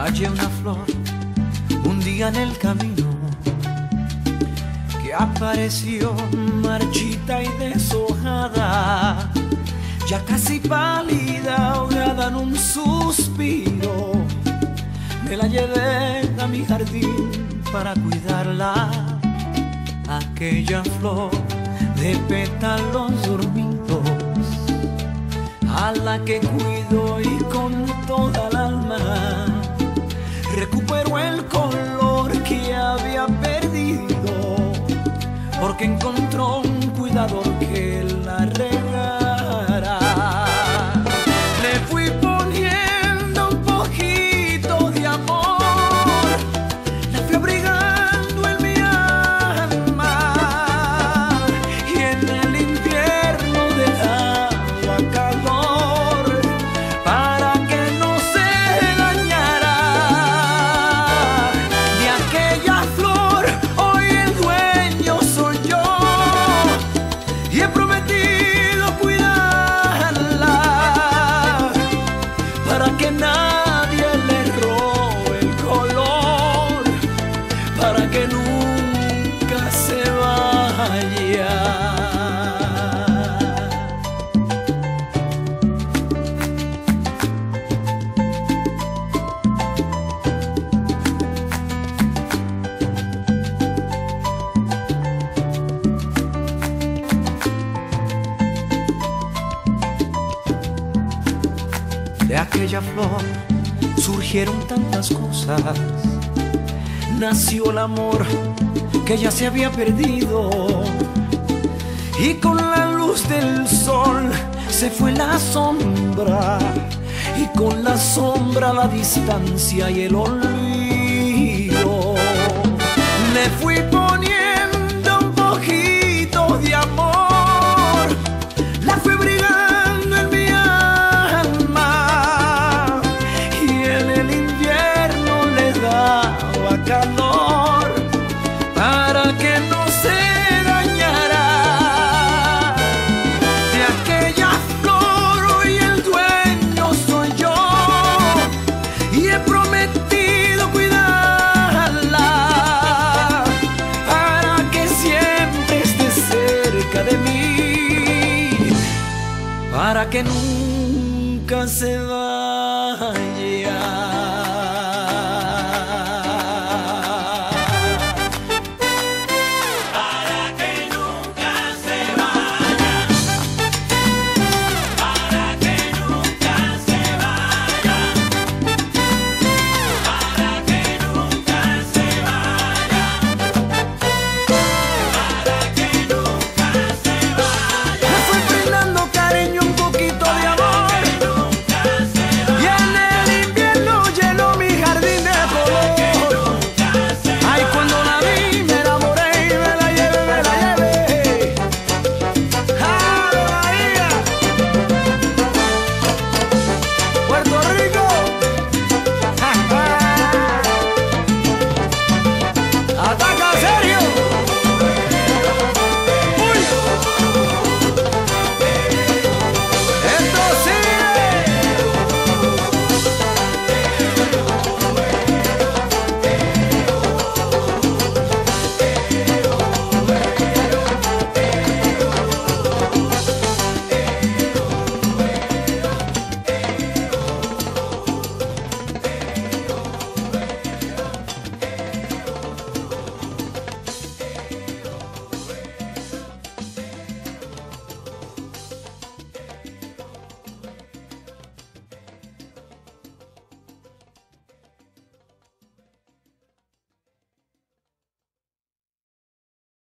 Hallé una flor un día en el camino que apareció marchita y deshojada, ya casi pálida, ahogada en un suspiro. Me la llevé a mi jardín para cuidarla, aquella flor de pétalos dormidos, a la que cuido y con toda el alma recuperó el color que había perdido, porque encontró un cuidador que la regara. Le fui poniendo un poquito de amor, la fui abrigando en mi alma, y en el invierno dejaba calor para que no se dañara. De aquella flor hoy el dueño soy yo, y he prometido cuidarla para que nadie le robe el color, para que nunca se vaya. De aquella flor surgieron tantas cosas, nació el amor que ya se había perdido, y con la luz del sol se fue la sombra, y con la sombra la distancia y el olvido. Le fui poniendo un poquito de amor, la fui brigando en mi alma, y en el invierno le daba calor para que no se dañara. De aquella flor hoy el dueño soy yo, y he prometido cuidarla para que siempre esté cerca de mí, para que nunca se vaya.